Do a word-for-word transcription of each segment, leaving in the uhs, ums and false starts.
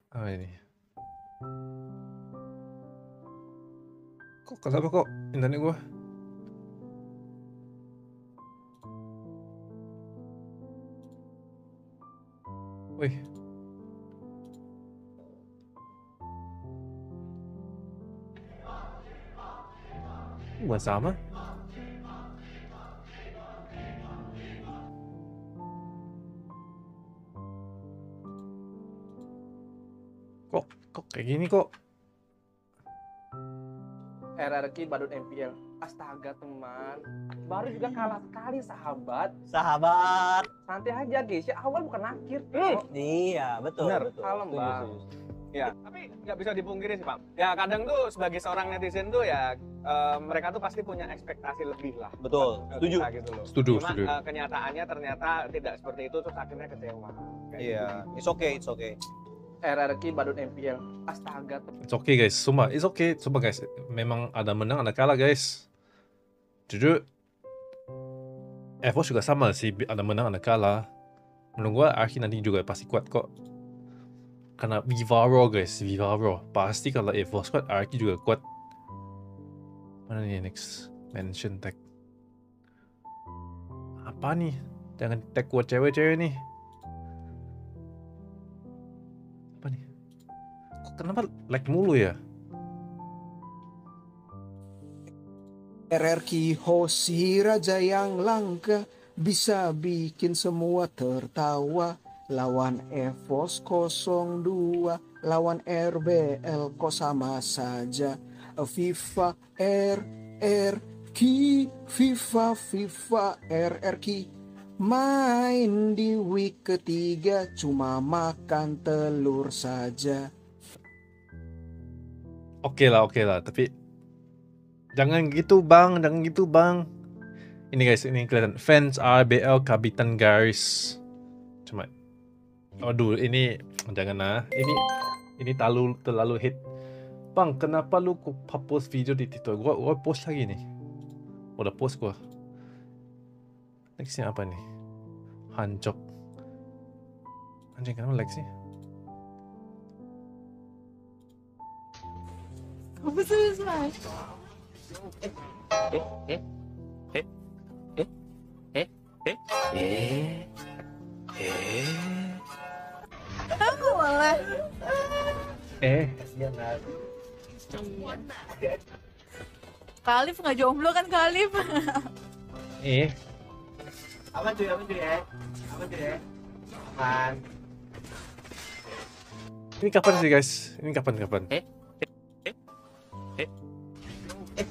Apa ini? Kok kenapa kok internet gua? Wih. Bukan sama? Kok kok kayak gini kok? R R Q badut M P L. Astaga teman, baru juga kalah sekali sahabat. Sahabat. Santai aja guys, ya awal bukan akhir. Hmm. Oh, Iya, betul. benar, betul. kalem Setuju, bang. setuju. Ya, tapi nggak bisa dipungkiri sih Pak. Ya kadang tuh sebagai seorang netizen tuh ya eh, mereka tuh pasti punya ekspektasi lebih lah. Betul, ke setuju. kita gitu loh. Setuju, Cuma setuju. eh, kenyataannya ternyata tidak seperti itu terus akhirnya kecewa. Kayak Iya, gitu. it's okay, it's okay. R R Q badut M P L. Astaga teman. It's okay guys, sumpah, it's okay, sumpah guys. Memang ada menang, ada kalah guys. Jujur, EVOS juga sama sih, ada menang, ada kalah. Menurut gua Arki nanti juga pasti kuat kok. Karena Vivaro guys, Vivaro. Pasti kalau EVOS kuat, Arki juga kuat. Mana nih next mention tag? Apa nih? Jangan tag buat cewek-cewek nih. Apa nih? Kok kenapa lag mulu ya? R R Q Hoshi raja yang langka, bisa bikin semua tertawa. Lawan EVOS nol dua, lawan R B L kok sama saja. FIFA R R Q, FIFA FIFA R R Q. Main di week ketiga cuma makan telur saja. Oke lah, oke lah, tapi jangan gitu bang, jangan gitu bang. Ini guys, ini kelihatan fans R B L Kapitan Garis. Cuma, aduh, ini jangan lah. Ini ini terlalu terlalu hit. Bang, kenapa lu kok post video di TikTok? Gua, gua post lagi nih. Udah post gua. Nextnya apa nih? Hancok. Anjing, kenapa lag sih? Apa sih Smash? Eh, eh, eh, eh, eh, eh, eh, eh. Aku malah. Eh, Kalif nggak jomblo kan Kalif? eh. Apa tuh, apa tuh ya? Apa tuh ya? Man. Ini kapan sih guys? Ini kapan kapan? Eh, eh, eh, eh.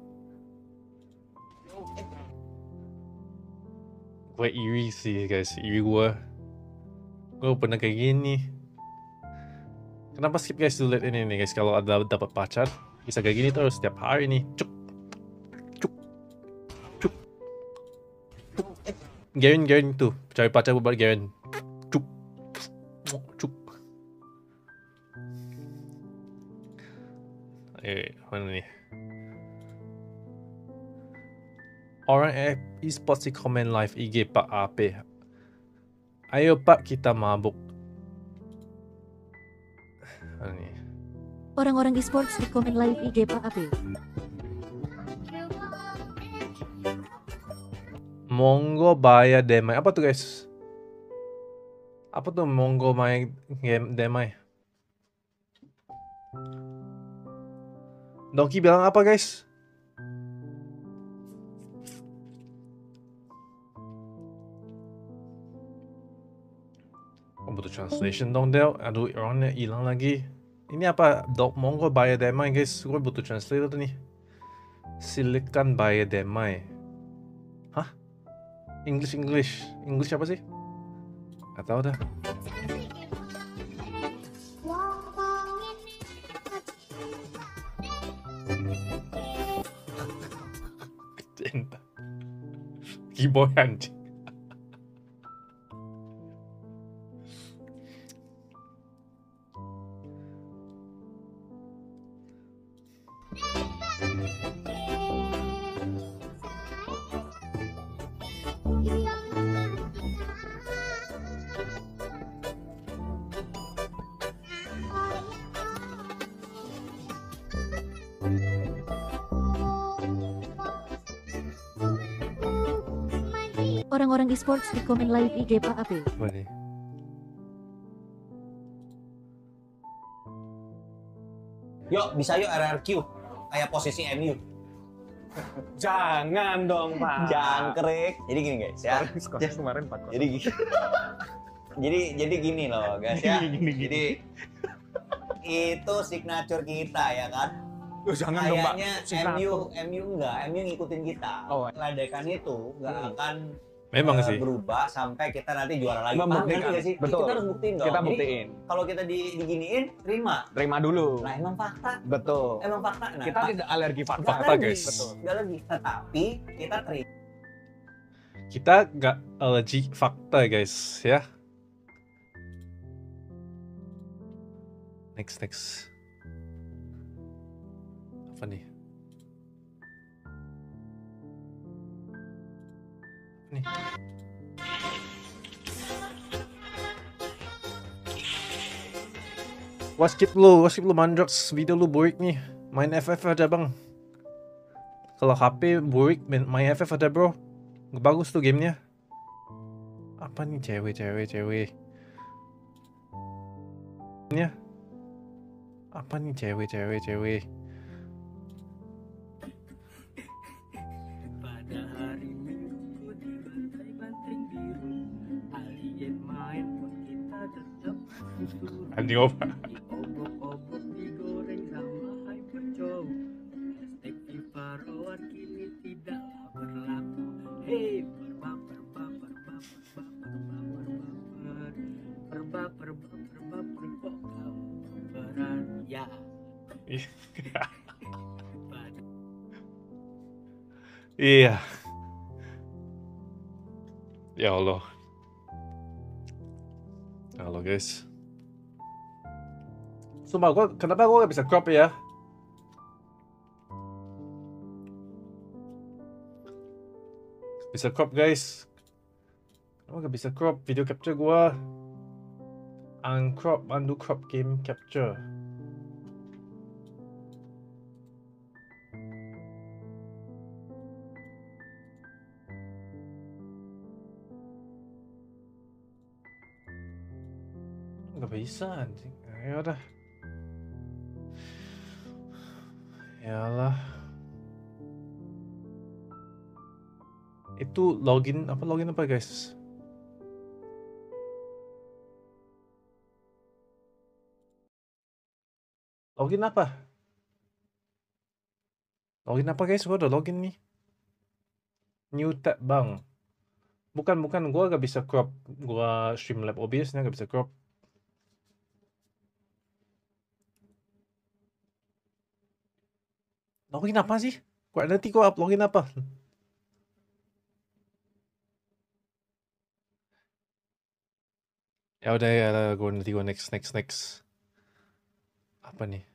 Gue iri sih guys, iri gue. Gue pernah kayak gini. Kenapa skip guys dulu lihat ini nih guys? Kalau ada dapat pacar, bisa kayak gini terus setiap hari nih. Cuk, cuk, cuk. Garen, Garen tuh, cari pacar buat Garen. Cuk, cuk. Eh, mana nih? Orang e-sports di komen live I G Pak A P. Ayo Pak, kita mabuk. Mana nih? Orang-orang e-sports di komen live I G Pak A P. Monggo Baya Demai. Apa tuh guys? Apa tuh Monggo Baya Demai? Donkey bilang apa guys? Oh, butuh translation dong Del. Aduh, orangnya hilang lagi. Ini apa? Dok Monggo Baya Demai guys. Gue butuh translator nih. Silicon Baya Demai. Hah? English English. English apa sih? Gak tau dah. Cinta. Keyboard anjing. orang-orang esports di komen live I G Pak Ape. Apa nih? Yuk, bisa yuk R R Q. Kayak posisi M U. Jangan dong, Pak. Jangkrik. Jadi gini guys ya. Skor kemarin empat kosong. Jadi gini. jadi jadi gini loh guys ya. Gini, gini, gini. Jadi itu signature kita ya kan. Loh, jangan dong, Pak. Kayaknya M U M U enggak, M U ngikutin kita. Oh. Ladekan itu enggak Hmm. akan Memang eh, sih. berubah sampai kita nanti juara lagi. Paham Membuktikan. nggak sih? Betul. Kita harus buktiin dong. Kita Jadi, buktiin. kalau kita di, diginiin, terima. Terima dulu. Nah emang fakta. Betul. Emang fakta. Nah, Kita Pak, tidak alergi fakta. nggak Fakta, lagi. guys. Betul. Nggak lagi. Tetapi kita terima. Kita nggak alergi fakta guys ya. Next next. Apa nih? Apa nih? Wah skip lu, wah skip lu Mandrox, video lu burik nih. Main F F aja bang. Kalau H P burik, main, main F F aja bro. Bagus tuh gamenya. Apa nih cewek cewek cewek? Ya. Apa nih cewek cewek cewek? Pada hari Minggu di bantai-bantai biru, alien main pun kita tetap disuruh. Anjing apa? Diobok-obok digoreng sama hypercow. Hashtag FIFA Rowan kini tidaklah berlaku. Hei, berbaper baper baper baper baper baper berbaper baper baper kok kamu baperan ya. Pada Iya. Ya Allah. Halo guys. Sumpah gua, kenapa gua gak bisa crop ya? Bisa crop guys. Kenapa gak bisa crop video capture gua? Uncrop, undo crop game capture. Gak bisa anjing. Ya udah. Yalah. Itu login apa login apa guys? Login apa? Login apa guys? Gua udah login nih. New tab bang. Bukan bukan gua gak bisa crop. Gua Streamlab O B S-nya gak bisa crop. Login apa sih? Gua nanti gua up login apa? Ya udah ya, gua nanti gua next next next. Apa nih?